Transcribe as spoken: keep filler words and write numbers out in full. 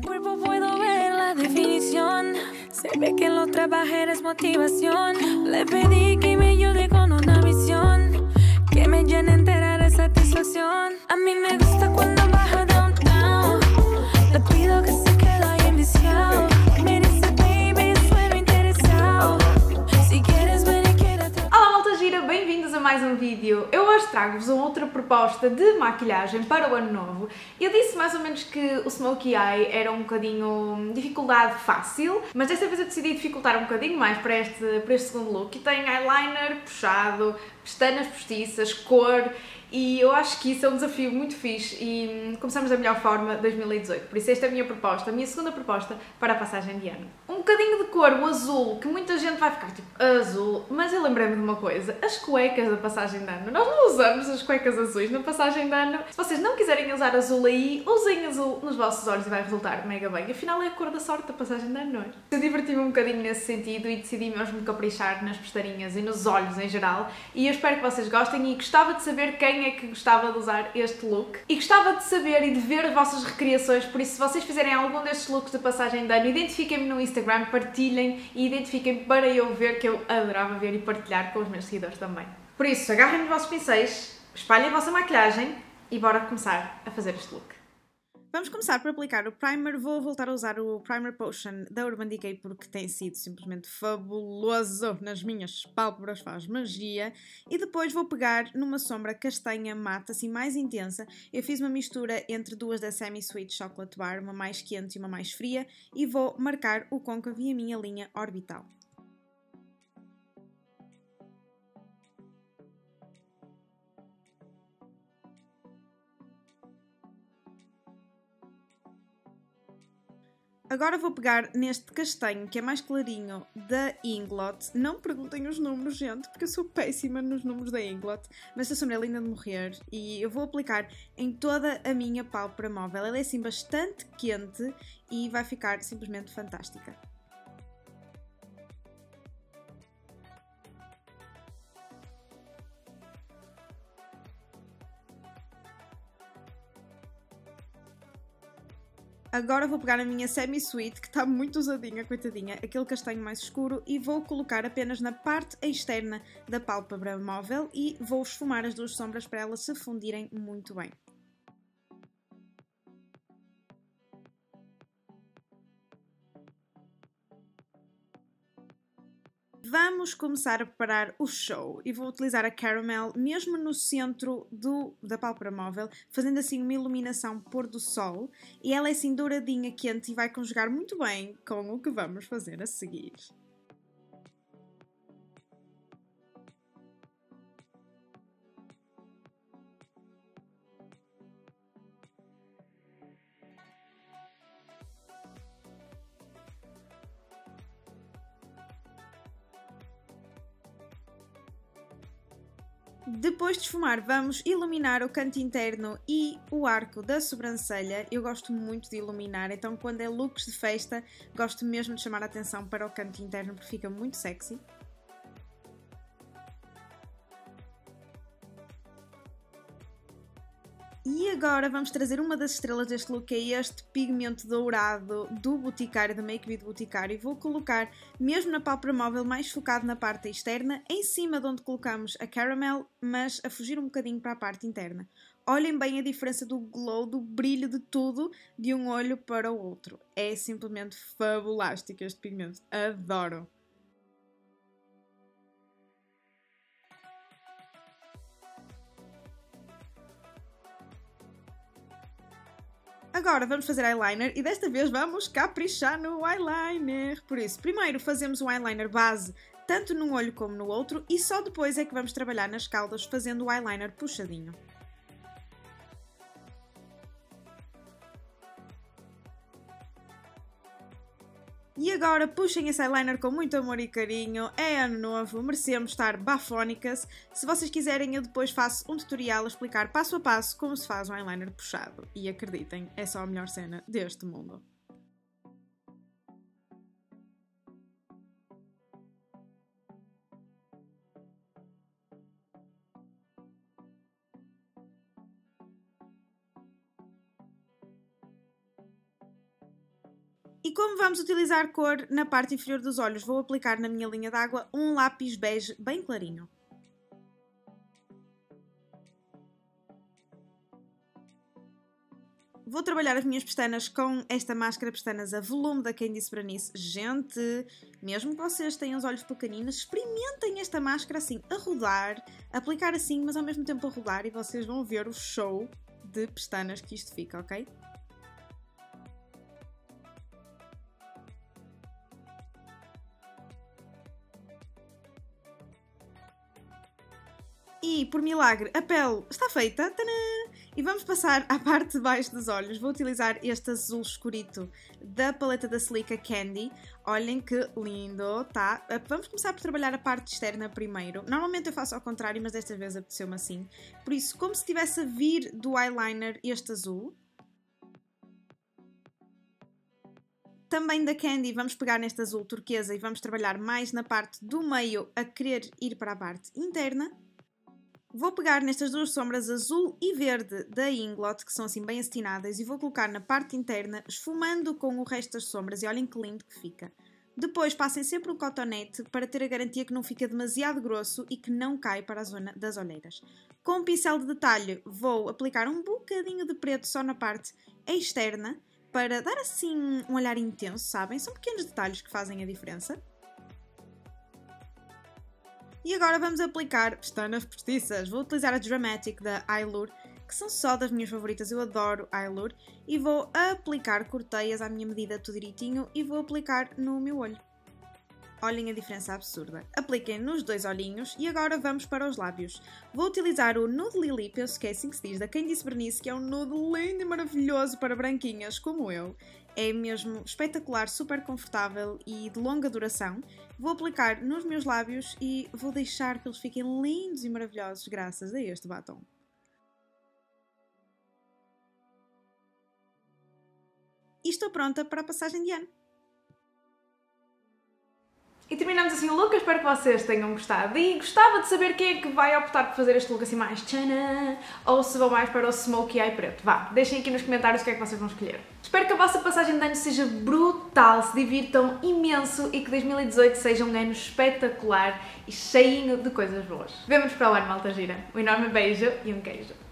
cuerpo puedo ver la definición. Se ve que lo trabajé es motivación. Le pedí que me ayude con una misión que me llene entera de satisfacción. A mí me gusta cuando baja downtown. Le pido que se quede ahí enviciado. Me dice baby, sueno interesado. Si quieres ven y quédate. Olá malta gira, bem-vindos a mais um vídeo. Eu hoje trago-vos uma outra proposta de maquilhagem para o ano novo. Eu disse mais ou menos que o Smokey Eye era um bocadinho dificuldade fácil, mas desta vez eu decidi dificultar um bocadinho mais para este, para este segundo look. E tem eyeliner puxado, pestanas postiças, cor, e eu acho que isso é um desafio muito fixe e começamos da melhor forma dois mil e dezoito. Por isso esta é a minha proposta, a minha segunda proposta para a passagem de ano. Um bocadinho de cor, o azul, que muita gente vai ficar tipo azul, mas eu lembrei-me de uma coisa, as cuecas da passagem de ano. Nós não usamos as cuecas azuis na passagem de ano. Se vocês não quiserem usar azul aí, usem azul nos vossos olhos e vai resultar mega bem. Afinal é a cor da sorte da passagem de ano, não é? Eu diverti-me um bocadinho nesse sentido e decidi mesmo caprichar nas pestaninhas e nos olhos em geral, e eu espero que vocês gostem e gostava de saber quem é que gostava de usar este look e gostava de saber e de ver as vossas recriações. Por isso, se vocês fizerem algum destes looks de passagem de ano, identifiquem-me no Instagram, partilhem e identifiquem-me para eu ver, que eu adorava ver e partilhar com os meus seguidores também. Por isso, agarrem os vossos pincéis, espalhem a vossa maquilhagem e bora começar a fazer este look. Vamos começar por aplicar o primer. Vou voltar a usar o Primer Potion da Urban Decay porque tem sido simplesmente fabuloso nas minhas pálpebras, faz magia. E depois vou pegar numa sombra castanha mate, assim mais intensa. Eu fiz uma mistura entre duas da Semi Sweet Chocolate Bar, uma mais quente e uma mais fria, e vou marcar o côncavo e a minha linha orbital. Agora vou pegar neste castanho, que é mais clarinho, da Inglot. Não perguntem os números, gente, porque eu sou péssima nos números da Inglot. Mas esta sombra é linda de morrer e eu vou aplicar em toda a minha pálpebra móvel. Ela é assim bastante quente e vai ficar simplesmente fantástica. Agora vou pegar a minha Semi Sweet, que está muito usadinha, coitadinha, aquele castanho mais escuro, e vou colocar apenas na parte externa da pálpebra móvel e vou esfumar as duas sombras para elas se fundirem muito bem. Vamos começar a preparar o show e vou utilizar a Caramel mesmo no centro do, da pálpebra móvel, fazendo assim uma iluminação pôr do sol, e ela é assim douradinha, quente e vai conjugar muito bem com o que vamos fazer a seguir. Depois de esfumar, vamos iluminar o canto interno e o arco da sobrancelha. Eu gosto muito de iluminar, então quando é looks de festa, gosto mesmo de chamar a atenção para o canto interno porque fica muito sexy. E agora vamos trazer uma das estrelas deste look, que é este pigmento dourado do Boticário, da Make Me do Boticário, e vou colocar mesmo na pálpebra móvel, mais focado na parte externa, em cima de onde colocamos a Caramel, mas a fugir um bocadinho para a parte interna. Olhem bem a diferença do glow, do brilho de tudo, de um olho para o outro. É simplesmente fabulástico este pigmento, adoro! Agora vamos fazer eyeliner e desta vez vamos caprichar no eyeliner. Por isso, primeiro fazemos um eyeliner base tanto num olho como no outro e só depois é que vamos trabalhar nas caudas fazendo o eyeliner puxadinho. E agora puxem esse eyeliner com muito amor e carinho, é ano novo, merecemos estar bafónicas. Se vocês quiserem eu depois faço um tutorial a explicar passo a passo como se faz um eyeliner puxado. E acreditem, é só a melhor cena deste mundo. E como vamos utilizar cor na parte inferior dos olhos, vou aplicar na minha linha d'água um lápis bege bem clarinho. Vou trabalhar as minhas pestanas com esta máscara pestanas a volume da Candice Berenice. Gente, mesmo que vocês tenham os olhos pequeninos, experimentem esta máscara assim, a rodar, aplicar assim, mas ao mesmo tempo a rodar, e vocês vão ver o show de pestanas que isto fica, ok? E, por milagre, a pele está feita. Tadã! E vamos passar à parte de baixo dos olhos. Vou utilizar este azul escurito da paleta da Silica Candy. Olhem que lindo, tá? Vamos começar por trabalhar a parte externa primeiro. Normalmente eu faço ao contrário, mas desta vez apeteceu-me assim. Por isso, como se estivesse a vir do eyeliner este azul. Também da Candy vamos pegar neste azul turquesa e vamos trabalhar mais na parte do meio a querer ir para a parte interna. Vou pegar nestas duas sombras azul e verde da Inglot, que são assim bem acetinadas, e vou colocar na parte interna, esfumando com o resto das sombras, e olhem que lindo que fica. Depois passem sempre um cotonete para ter a garantia que não fica demasiado grosso e que não cai para a zona das olheiras. Com um pincel de detalhe vou aplicar um bocadinho de preto só na parte externa, para dar assim um olhar intenso, sabem? São pequenos detalhes que fazem a diferença. E agora vamos aplicar pestanas postiças. Vou utilizar a Dramatic da Eyelure, que são só das minhas favoritas, eu adoro Eyelure. E vou aplicar corteias à minha medida tudo direitinho e vou aplicar no meu olho. Olhem a diferença absurda. Apliquem nos dois olhinhos e agora vamos para os lábios. Vou utilizar o Nude Lily, penso que é assim que se diz, da Candice Berenice, que é um nude lindo e maravilhoso para branquinhas como eu. É mesmo espetacular, super confortável e de longa duração. Vou aplicar nos meus lábios e vou deixar que eles fiquem lindos e maravilhosos graças a este batom. E estou pronta para a passagem de ano. E terminamos assim o look, eu espero que vocês tenham gostado. E gostava de saber quem é que vai optar por fazer este look assim mais tchanã, ou se vão mais para o smokey eye preto. Vá, deixem aqui nos comentários o que é que vocês vão escolher. Espero que a vossa passagem de ano seja brutal, se divirtam imenso e que dois mil e dezoito seja um ano espetacular e cheinho de coisas boas. Vemo-nos para o ano, malta gira. Um enorme beijo e um queijo.